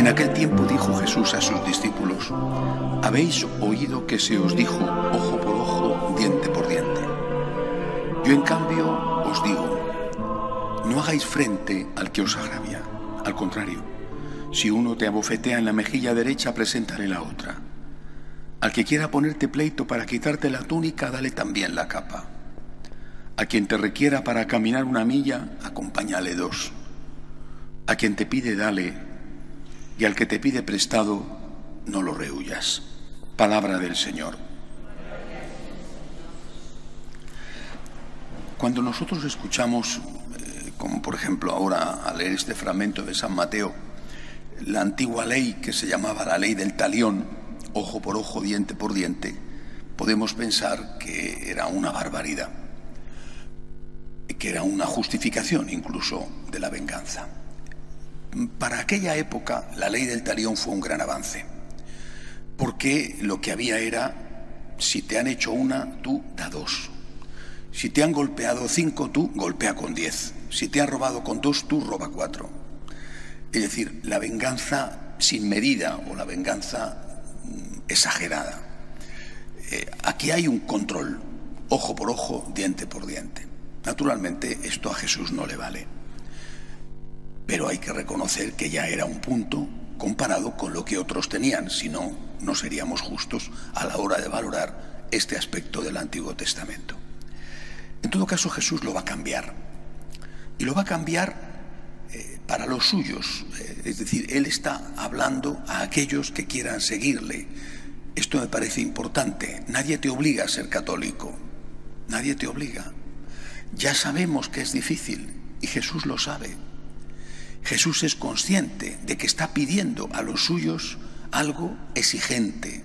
En aquel tiempo dijo Jesús a sus discípulos: habéis oído que se os dijo ojo por ojo, diente por diente. Yo en cambio os digo, no hagáis frente al que os agravia. Al contrario, si uno te abofetea en la mejilla derecha, preséntale la otra. Al que quiera ponerte pleito para quitarte la túnica, dale también la capa. A quien te requiera para caminar una milla, acompáñale 2. A quien te pide, dale, y al que te pide prestado, no lo rehuyas. Palabra del Señor. Cuando nosotros escuchamos, como por ejemplo ahora al leer este fragmento de San Mateo, la antigua ley que se llamaba la ley del talión, ojo por ojo, diente por diente, podemos pensar que era una barbaridad, que era una justificación incluso de la venganza. Para aquella época la ley del talión fue un gran avance, porque lo que había era, si te han hecho una, tú da 2. Si te han golpeado 5, tú golpea con 10. Si te han robado con 2, tú roba 4. Es decir, la venganza sin medida o la venganza exagerada. Aquí hay un control, ojo por ojo, diente por diente. Naturalmente esto a Jesús no le vale, pero hay que reconocer que ya era un punto comparado con lo que otros tenían, si no, no seríamos justos a la hora de valorar este aspecto del Antiguo Testamento. En todo caso, Jesús lo va a cambiar, y lo va a cambiar para los suyos, es decir, Él está hablando a aquellos que quieran seguirle. Esto me parece importante. Nadie te obliga a ser católico, nadie te obliga. Ya sabemos que es difícil, y Jesús lo sabe. Jesús es consciente de que está pidiendo a los suyos algo exigente.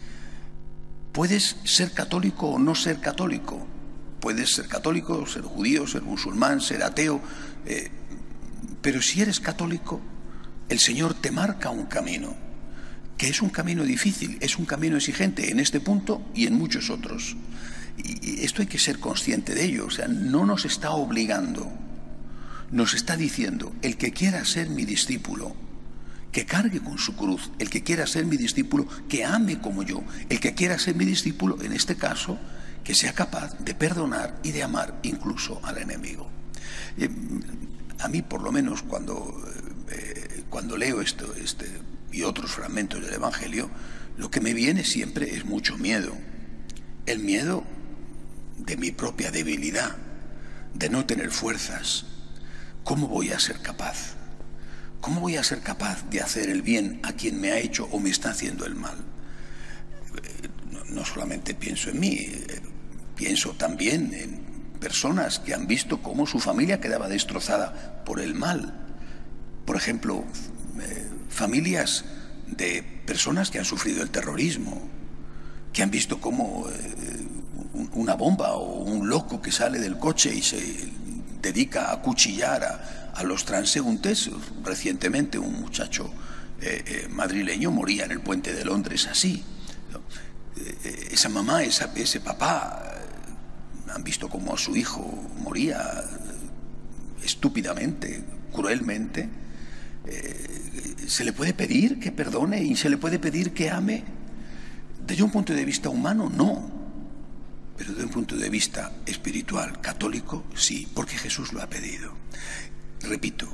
Puedes ser católico o no ser católico. Puedes ser católico, ser judío, ser musulmán, ser ateo. Pero si eres católico, el Señor te marca un camino, que es un camino difícil, es un camino exigente en este punto y en muchos otros. Y esto hay que ser consciente de ello. O sea, no nos está obligando. Nos está diciendo, el que quiera ser mi discípulo, que cargue con su cruz. El que quiera ser mi discípulo, que ame como yo. El que quiera ser mi discípulo, en este caso, que sea capaz de perdonar y de amar incluso al enemigo. A mí, por lo menos, cuando leo este y otros fragmentos del Evangelio, lo que me viene siempre es mucho miedo. El miedo de mi propia debilidad, de no tener fuerzas. ¿Cómo voy a ser capaz? ¿Cómo voy a ser capaz de hacer el bien a quien me ha hecho o me está haciendo el mal? No solamente pienso en mí, pienso también en personas que han visto cómo su familia quedaba destrozada por el mal. Por ejemplo, familias de personas que han sufrido el terrorismo, que han visto cómo una bomba o un loco que sale del coche y se dedica a acuchillar a los transeúntes. Recientemente un muchacho madrileño moría en el puente de Londres así. Esa mamá, ese papá han visto cómo su hijo moría estúpidamente, cruelmente. ¿Se le puede pedir que perdone y se le puede pedir que ame? Desde un punto de vista humano, no. Pero desde un punto de vista espiritual, católico, sí, porque Jesús lo ha pedido. Repito,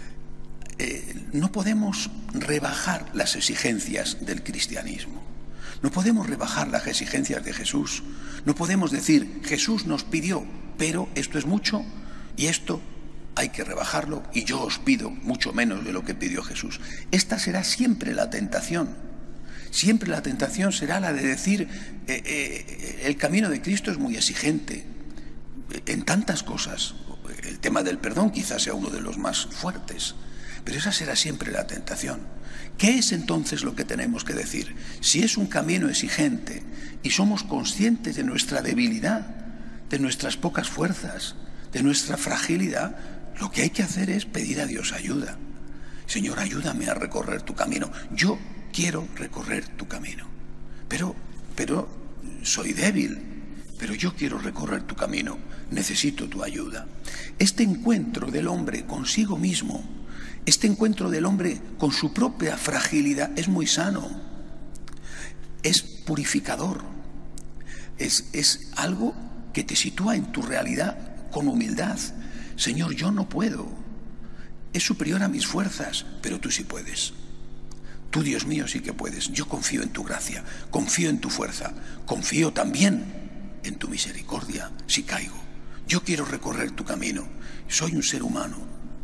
no podemos rebajar las exigencias del cristianismo. No podemos rebajar las exigencias de Jesús. No podemos decir, Jesús nos pidió, pero esto es mucho y esto hay que rebajarlo y yo os pido mucho menos de lo que pidió Jesús. Esta será siempre la tentación. Siempre la tentación será la de decir, el camino de Cristo es muy exigente en tantas cosas. El tema del perdón quizás sea uno de los más fuertes, pero esa será siempre la tentación. ¿Qué es entonces lo que tenemos que decir? Si es un camino exigente y somos conscientes de nuestra debilidad, de nuestras pocas fuerzas, de nuestra fragilidad, lo que hay que hacer es pedir a Dios ayuda. Señor, ayúdame a recorrer tu camino. Yo quiero recorrer tu camino, pero soy débil, pero yo quiero recorrer tu camino, necesito tu ayuda. Este encuentro del hombre consigo mismo Este encuentro del hombre con su propia fragilidad es muy sano, es purificador, es algo que te sitúa en tu realidad con humildad. Señor, yo no puedo, es superior a mis fuerzas, pero tú sí puedes. Tú, Dios mío, sí que puedes. Yo confío en tu gracia, confío en tu fuerza, confío también en tu misericordia si caigo. Yo quiero recorrer tu camino. Soy un ser humano.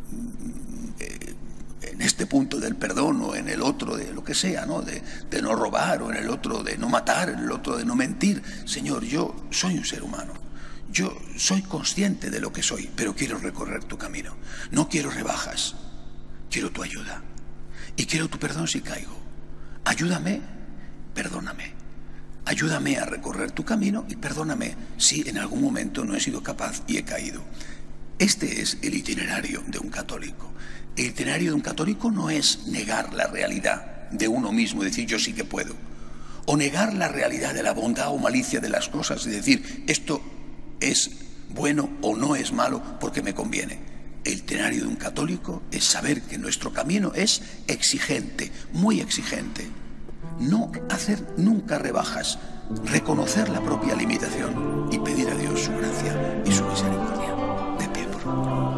En este punto del perdón o en el otro de lo que sea, ¿no? De no robar, o en el otro de no matar, en el otro de no mentir. Señor, yo soy un ser humano. Yo soy consciente de lo que soy, pero quiero recorrer tu camino. No quiero rebajas, quiero tu ayuda. Y quiero tu perdón si caigo. Ayúdame, perdóname. Ayúdame a recorrer tu camino y perdóname si en algún momento no he sido capaz y he caído. Este es el itinerario de un católico. El itinerario de un católico no es negar la realidad de uno mismo y decir yo sí que puedo. O negar la realidad de la bondad o malicia de las cosas y decir esto es bueno o no es malo porque me conviene. El itinerario de un católico es saber que nuestro camino es exigente, muy exigente. No hacer nunca rebajas, reconocer la propia limitación y pedir a Dios su gracia y su misericordia. De pie, por favor.